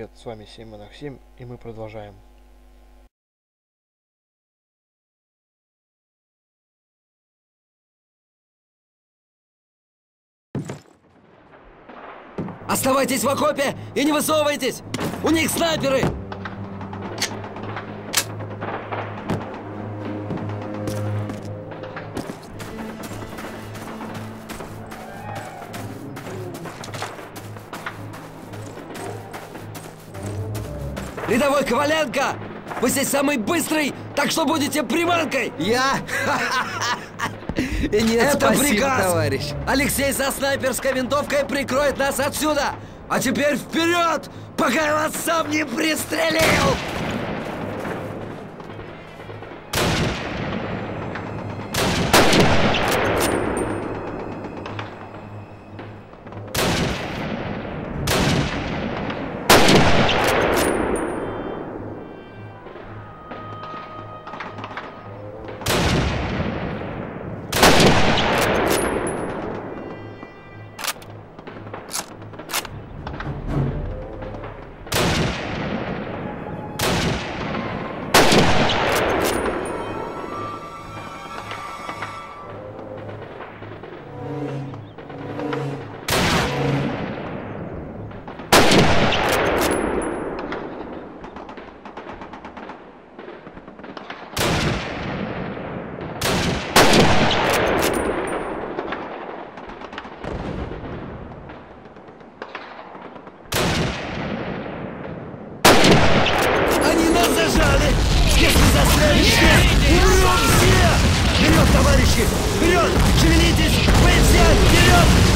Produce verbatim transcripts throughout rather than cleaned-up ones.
привет, с вами семь монах семь, и мы продолжаем. Оставайтесь в окопе и не высовывайтесь! У них снайперы! Рядовой Коваленко! Вы здесь самый быстрый, так что будете приманкой! Я? Нет, Это спасибо, приказ! товарищ. Алексей со снайперской винтовкой прикроет нас отсюда! А теперь вперед, пока я вас сам не пристрелил! Если застряли все, умрем все! Вперед, товарищи! Вперед! Шевелитесь! Вы все! Вперед!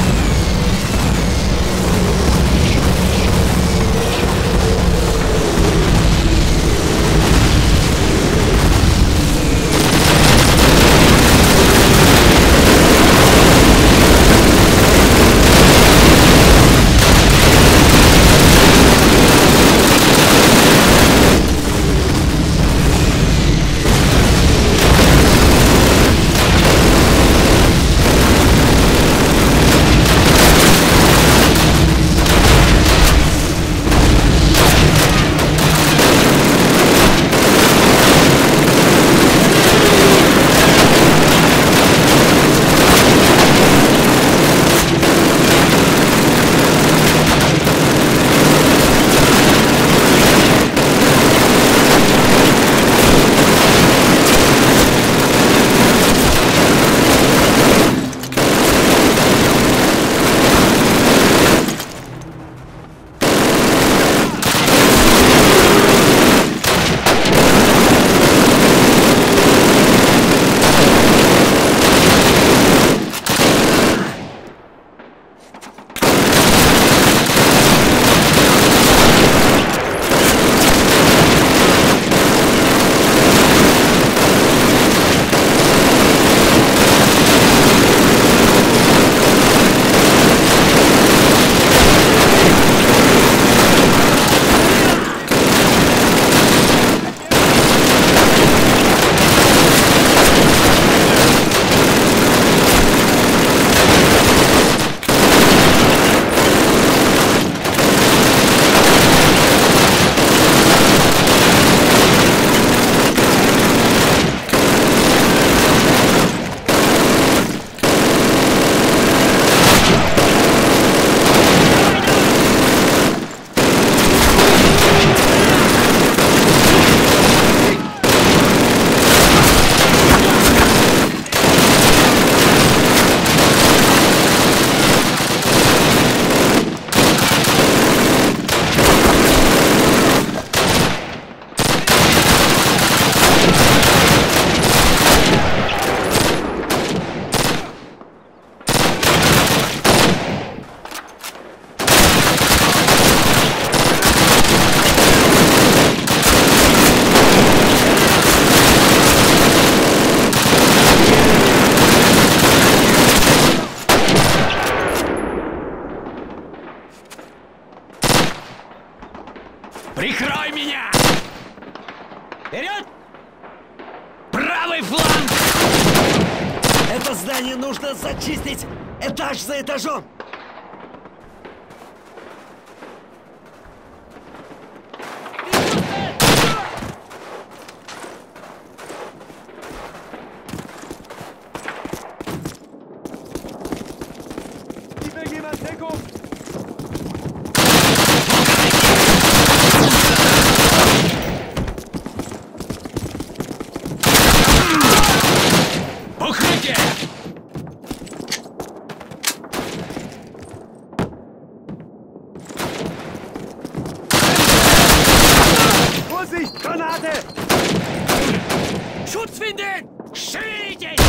Прикрой меня! Вперед! Правый фланг! Это здание нужно зачистить этаж за этажом! Schutz finden! Schwierig!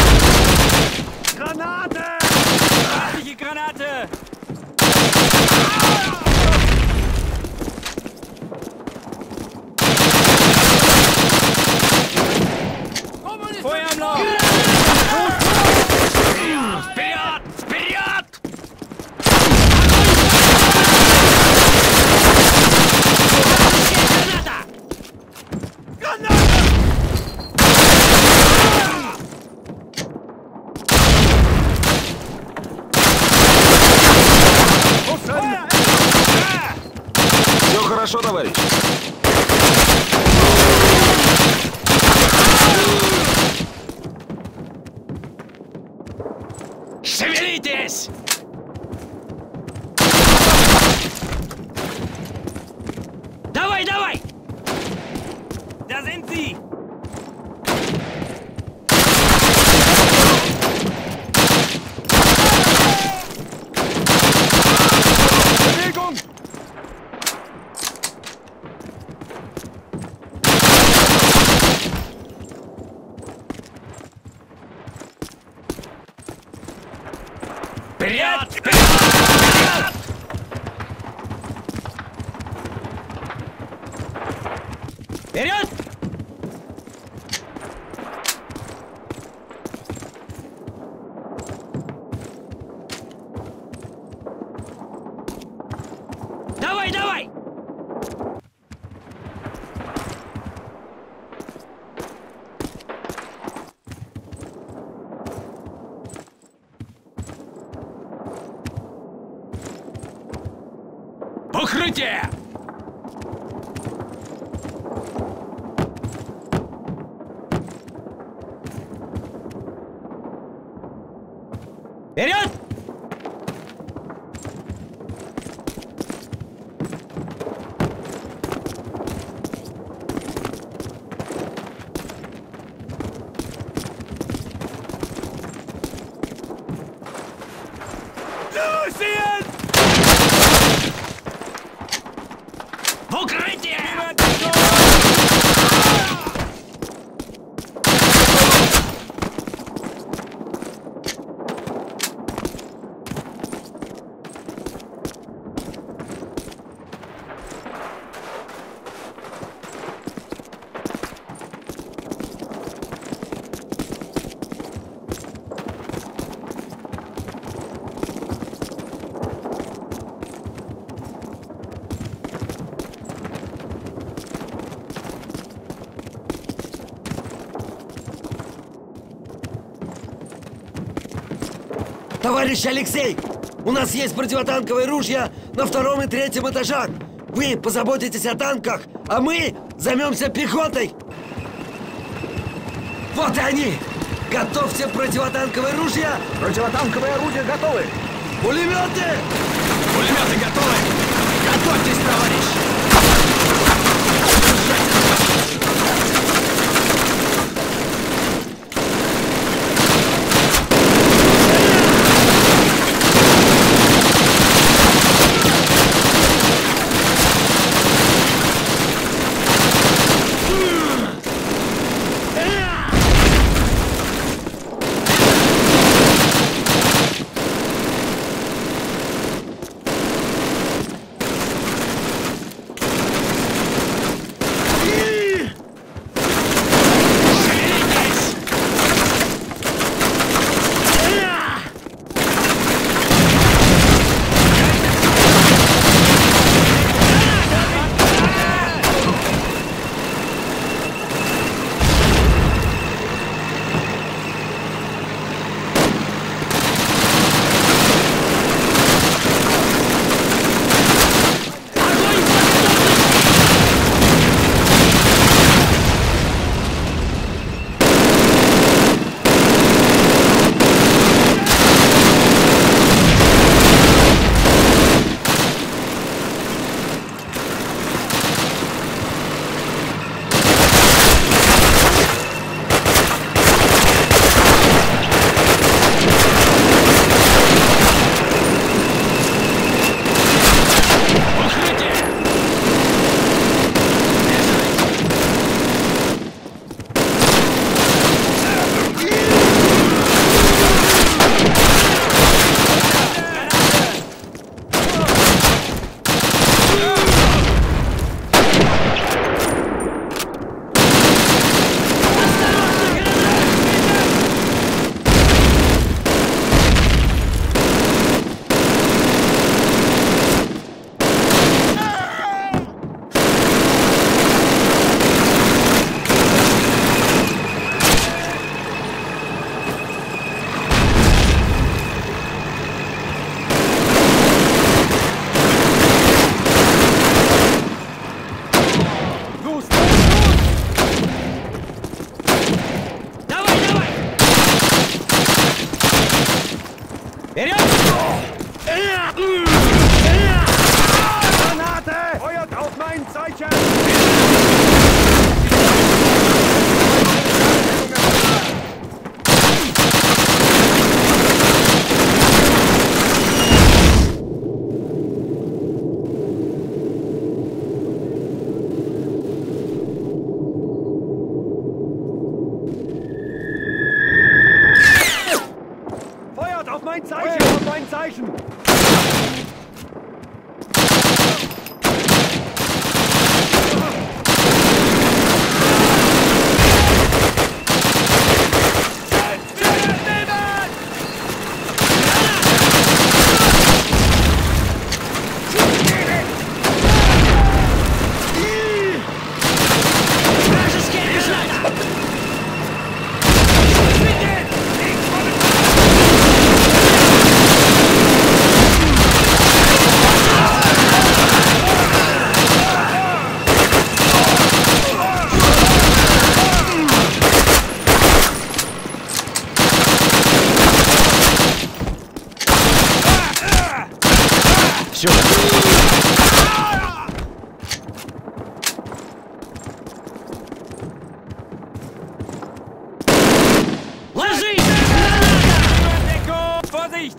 Granate! Feindliche Granate! Feuer im Lauf! Вперед! Вперед! Граната! Все хорошо, товарищ. Шевелитесь! Давай, давай! Da sind sie! Bewegung! Вперед! Вперед! Вперед! Давай, давай! Укрытие! Вперед! Люсиен! В укрытие! Товарищ Алексей, у нас есть противотанковые ружья на втором и третьем этажах. Вы позаботитесь о танках, а мы займемся пехотой. Вот и они! Готовьте противотанковые ружья! Противотанковые орудия готовы! Пулеметы! Пулеметы готовы! Готовьтесь, товарищ!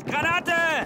Granate!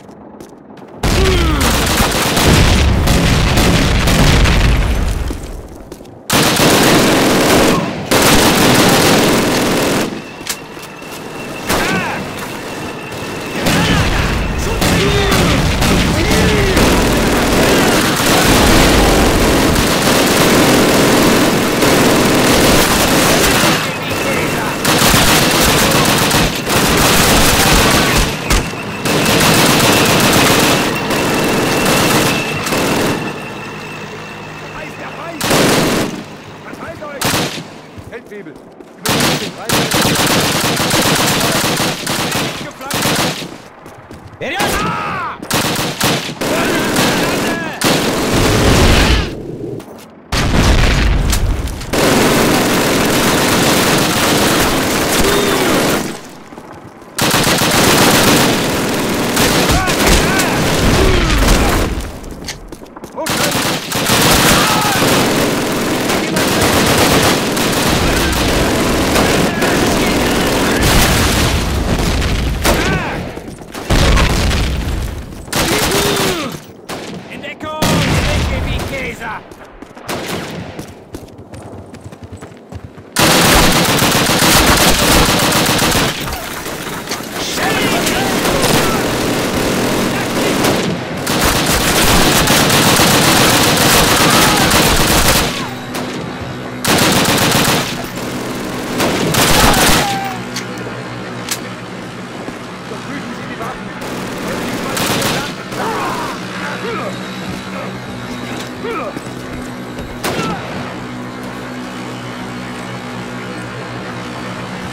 Feldwebel! Übernimmt den Reiter! Вперед!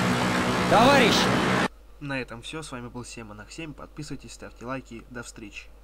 На этом все. С вами был семь монах семь. Подписывайтесь, ставьте лайки. До встречи.